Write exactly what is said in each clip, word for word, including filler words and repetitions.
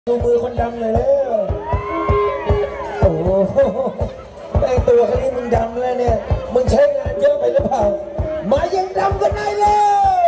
ดูมือคนดำเลยแล้วโอ้โหไอตัวคนนี้มึงดำแล้วเนี่ยมึงใช้งานเยอะไปหรือเปล่ามายังดำกันได้เลย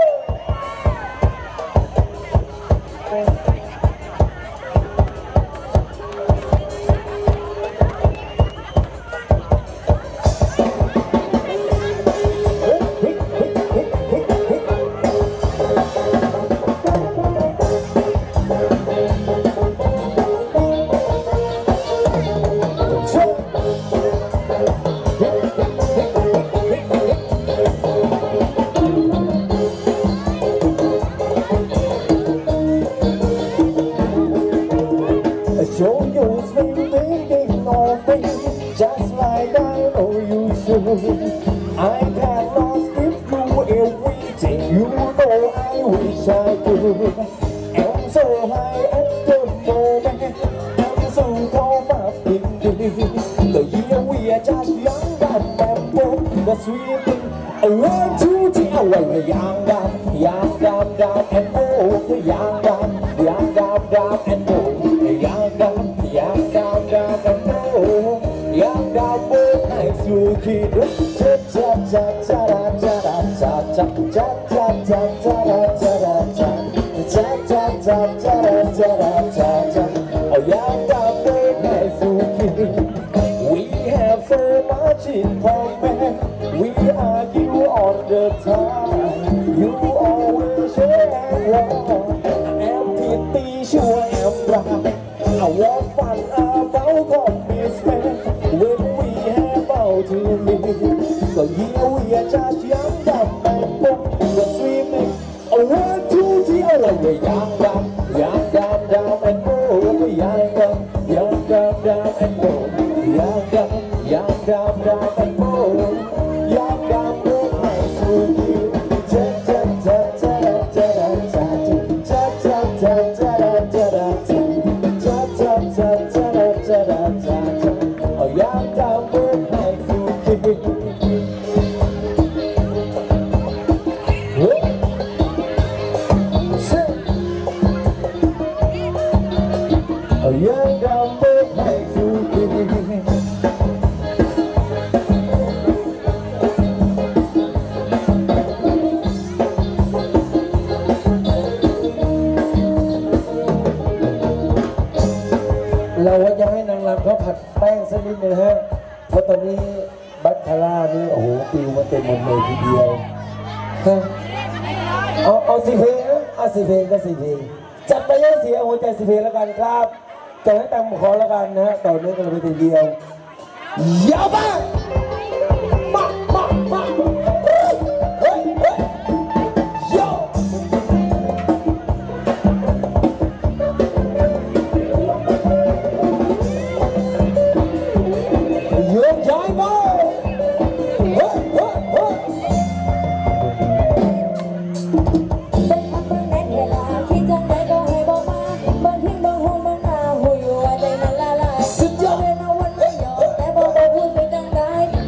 Show you swing thinking of me just like I know you should. I can lost give you everything you know I wish I could. I'm so high at the moment, I'm so caught up in this. The year we are just young and bold, the sweet thing. I want to tell you, young dumb, young dumb, dumb and old, young dumb, young dumb, dumb and old. Young dumb, young dumb, dumb and old. Young dumb, old nights you kid. Cha cha cha cha cha cha cha cha cha cha cha cha cha cha cha cha cha cha. Oh, young dumb, old nights you kid. We have so much in common. We argue all the time. You always share wrong. I'm pretty sure I'm right. I want fun about commitment when we have out to live. So here we are just young, dumb and bold. We're swimming. I want to tell you, we're young, dumb, young, dumb, dumb and bold. We're young, dumb, young, dumb, dumb and bold. Young, dumb, young, dumb, dumb and bold. Young, dumb, bold, nice to you. Cha cha cha cha cha cha cha cha cha cha cha cha. Oh, young dumb boy, nice to kid. Oh, young dumb boy, nice to kid.เราว่าจะให้นางรำเขาผัดแป้งสักนิดนึงฮะเพราะตอนนี้บัคคาร่านี่โอ้โหปิวมาเต็มหมดเลยทีเดียวฮะเอาเอาสี่เพลงนะเอาสี่เพลงก็สี่เพลงจัดไปเยอะเสียหัวใจสี่เพลงแล้วกันครับจะให้ตังค์ขอแล้วกันนะฮะต่อเนื่องกันไปทีเดียวยาวมากมามามาเฮ้ยเฮ้ยโย Hãy subscribe cho kênh Ghiền Mì Gõ để không bỏ lỡ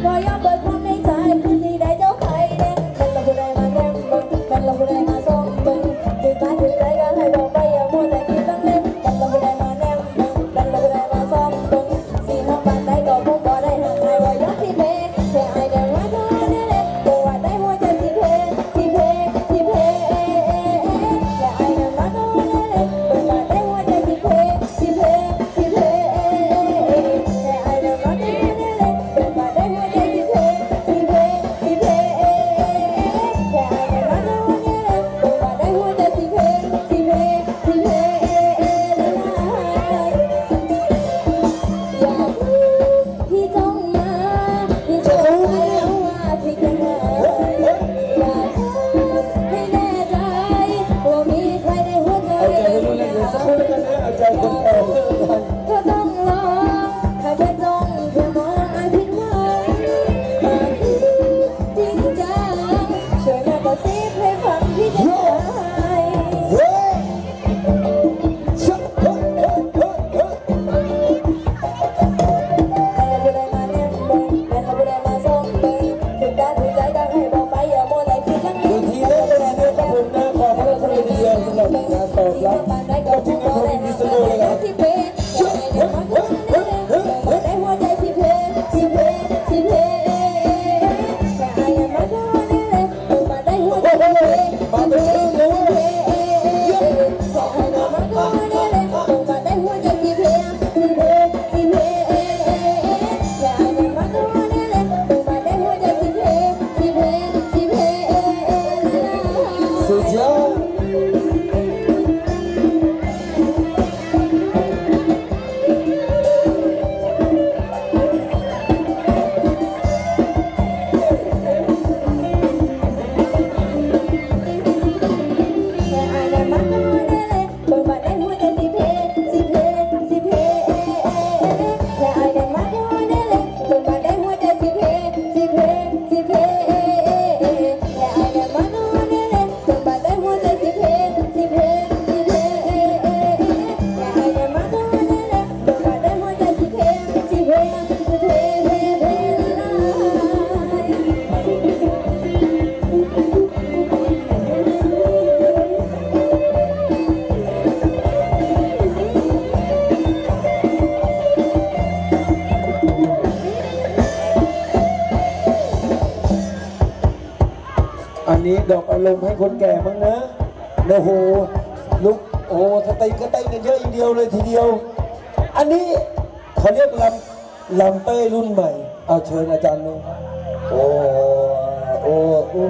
นี้ดอกอารมณ์ให้คนแก่บ้างนะโอ้โหลุกโอ้ถ้าเต้นก็เต้นกันเยอะอีกเดียวเลยทีเดียวอันนี้เขาเรียกลำลำเต้รุ่นใหม่เอาเชิญอาจารย์นุ้งโอ้โอ้โอ้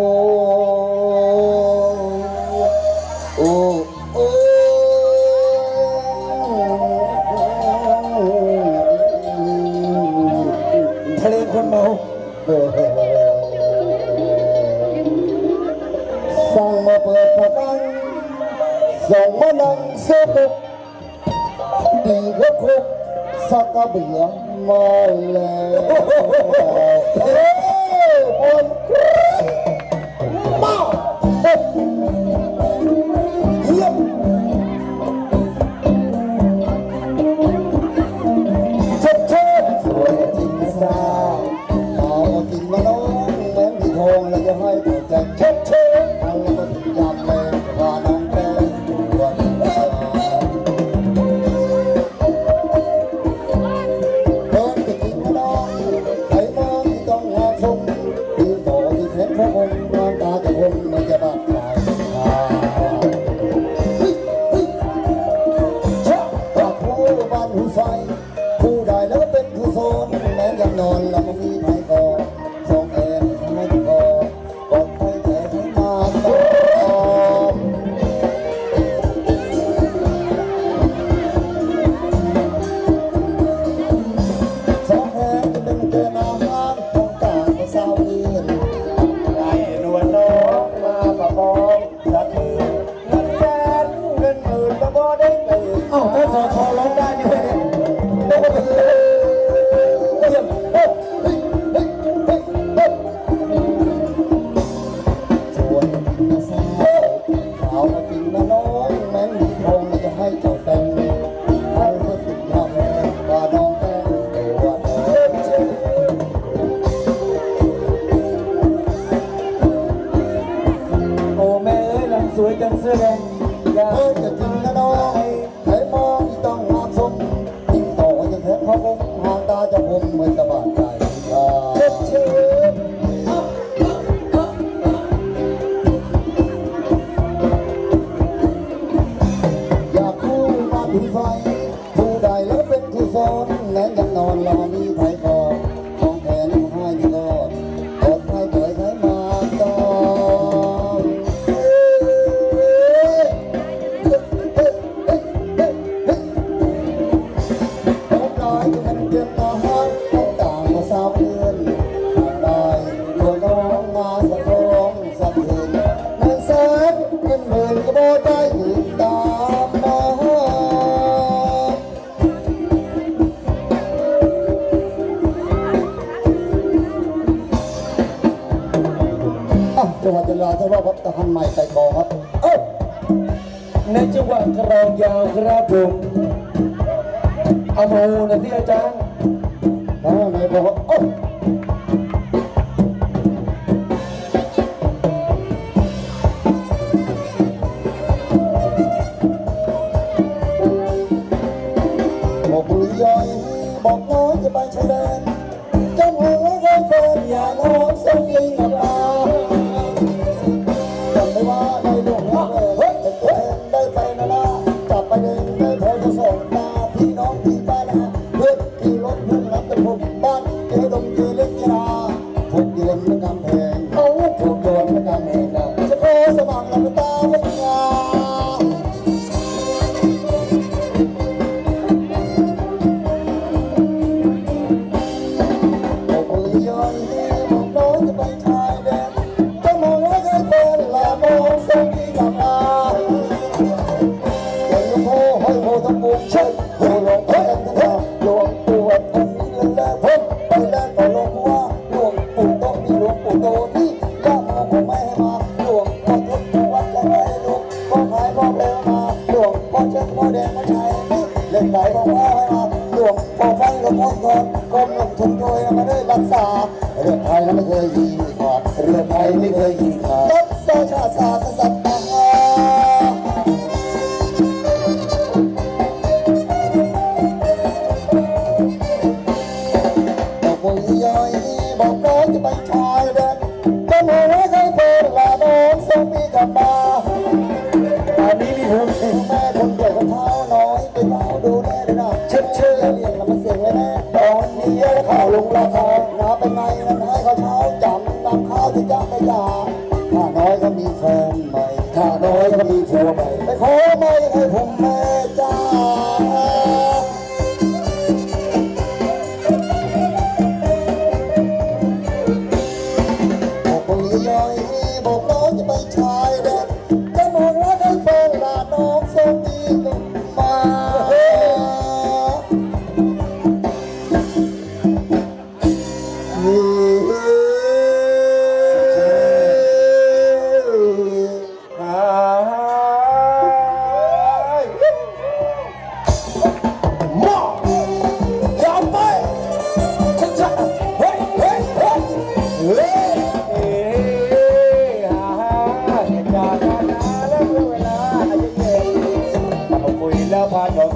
โอ้โอ้ทะเลคนเมาสั่งมาเปิดพนังส่งมานั่งเสพดีก็ครบสักกระเบื่อมาแล้วเฮ้ยบนมาเยี่ยมเชิดเชิดสวยจริงสาวเอาจริงมาน้องเหมือนมีทองแล้วจะให้ตัวแจกเชิดเชิดเอาแล้วก็ถึงยามแรงว่าน้องแก้ตัวมันจะบาดตายถ้าผู้บ้านผู้ไฟผู้ใดแล้วเป็นผู้โซนแม้ยังนอนแล้วมันมีไผ่กอสองแอนให้กอกอดไปแต่ให้มาตอบสองแอนจะเป็นเกณฑ์อาหารของต่างภาษาเวียนไอ้นวลน้องมาประกอบรักเธอเงินแสนเงินหมื่นก็บ่ได้ตื่นอ้าวถ้าสอทอร้องได้นี่ไหมเนี่ยโอ้โหเยี่ยมโอ้เฮ้ยเฮ้ยเฮ้ยเฮ้ยชวนมาสาวสาวมากินมาน้องแม้มีทองจะให้เจ้าแต่งให้เพื่อติดทำว่าน้องแต่งตัวเดิมเชื่อโอ้แม่เอ้ยลำสวยจังเสื้อแดงอยากเออจะจริงนะน้องใครมองต้องหาสมยิ่งต่อยังแท้เขาคงหางตาจะคมเหมือนตะบาดใจเชิดเชิดอยากคู่มาถึงไฟผู้ใดแล้วเป็นผู้ซ้อนแม้ยังนอนเรามีไผ่กอของแขนให้ดีกอดกอดให้เกิดให้มาตอนจังหวัดจันทร์ทว่าพัฒนาใหม่ไก่กองครับเอ้ในจังหวัดกรองยาวครับผมเอาโมนะที่อาจารย์นะในบอกว่าเอ้บอกปุยย่อยบอกน้อยจะไปชายแดนจำหัวไว้แฟนอย่าน้องส่งลิงกับลาจำไม่ว่าได้ดวงรักเลยเป็นตัวแทนได้ไปนะล่ะจับไปเดินได้พอจะส่งตาพี่น้องพี่ป้านะเพื่อนขี่รถเพื่อนรับแต่ผมบ้านเจอดมเจอเล็กยาผมโยนไม่กำแพงเอาผมโยนไม่กำแพงนะจะขอสมัครลำตาไม่งาใช่โหลงกันนะหลวงปู่คนนี้เล่นแล้วผมไปแล้วก็ลงว่าหลวงปู่ต้องมีหลวงปู่โตนี่ก็มาคงไม่ให้มาหลวงพ่อทุกทุกวัดจะให้ลูกพ่อขายพ่อเร็วมาหลวงพ่อเชิญพ่อแดงมาใช้นี่เล่นไหนก็ว่าให้มาหลวงพ่อฟังหลวงพ่อทอนก้มลงทุนโดยมาได้รักษาเรื่องไทยไม่เคยยีขาดเรื่องไทยไม่เคยยีขาดรักษาชาติศาสตร์สัตว์ต่างบอกน้อยจะไปชายแดนก็มาไว้ให้เพื่อนเรา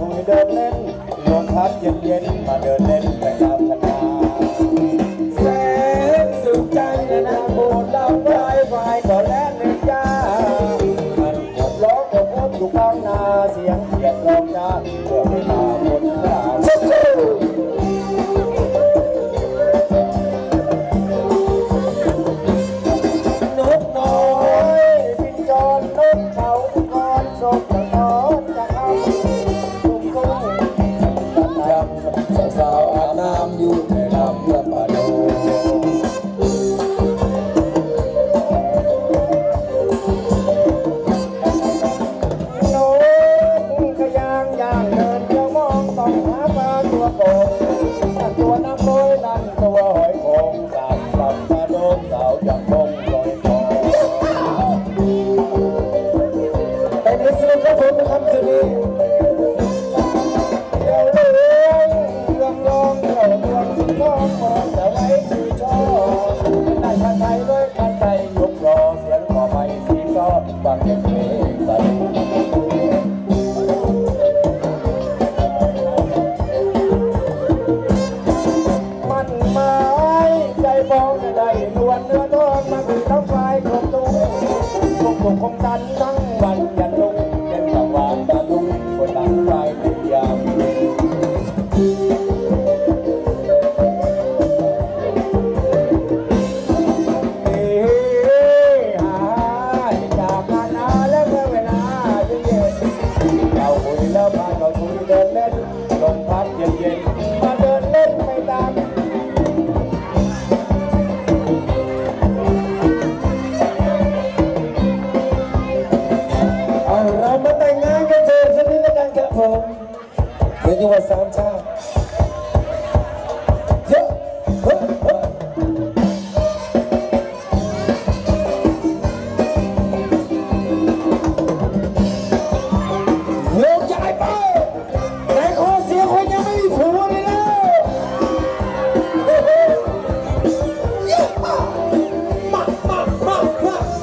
คุยเดินเล่นลมพัดเย็นๆมาเดินเล่นไปตามคณะแสนสุขใจนะนะโบดเราไฟไฟก็แล่นเลยจ้ามันกดล้อกดพ้นอยู่กลางนาเสียงเขียดร้องจ้าเพื่อไม่มาบนดาวนกน้อยบินจรนกเขานอนศพนอนจะเอาทุ่งทุ่งจำสาวอาบน้ำอยู่ในลำละปะโดตัวน้ำโอยนั่นตัวหอยโขงสามลำมาโดนสาวอย่างคงลอยคอแต่ในสนุกกับผมนะครับคืนนี้เดี๋ยวเรื่องเรื่องร้องเรื่องดวงที่น้องมองแต่ไว้ชื่อชอบได้ชาไทยด้วยชาไทยยกรอเสียงขอไม่ที่ก็ฟังเพลงใสล้วนเนื้อทองมาคือท้องไฟคงตุ้งคงคงคงตันทั้งวันยันลุกเป็นตะวันตะลุกบนหลังไฟในยามเย็นเฮ้หายจากงานนาแล้วเมื่อเวลาเย็นๆเราคุยแล้วพาเราคุยเดินเล่นลมพัดเย็นๆมาเดินเล่นไม่ตามเดี๋ยวจังหวัดสามชาติเยอะเฮ้ยเฮ้ยโยกย้ายไปไหนขอเสียคนยังไม่มีผัวเลยนะเยอะมากมากมากมากมาก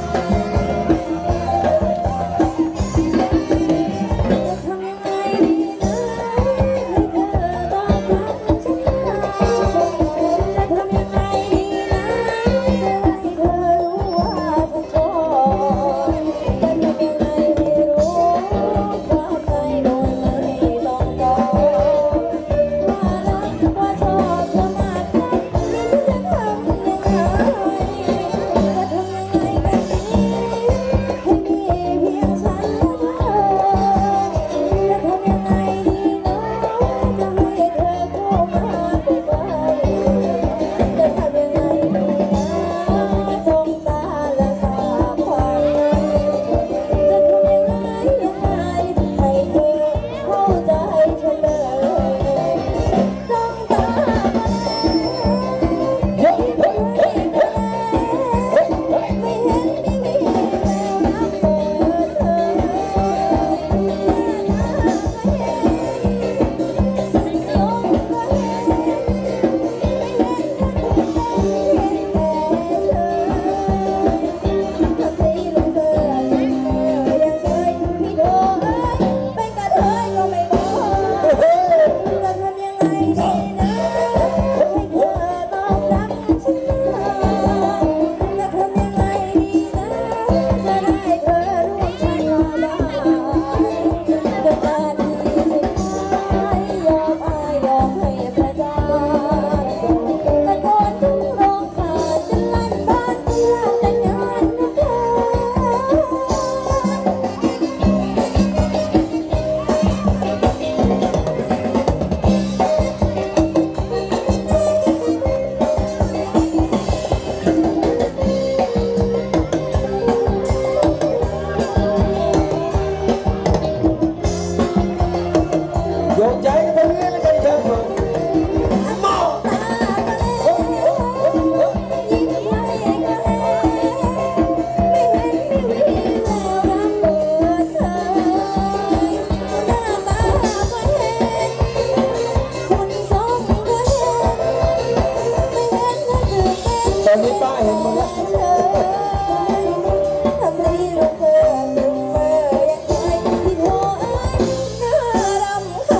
ทำไมลูกเธอสึกเมื่อยังไงที่โทรเอ้ยน่ารำคา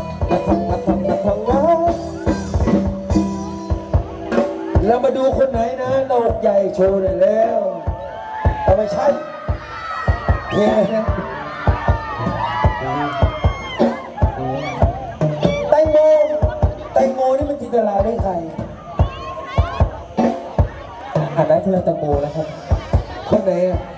มาทำมาทำมาทำงานเรามาดูคนไหนนะโลกใหญ่โชว์ได้แล้วเอาไม่ใช่เพลงอะไรนะแตงโมแตงโมนี่มันจินตนาได้ใครอ่านได้ที่เราแตงโมนะครับคนไหนอ่ะ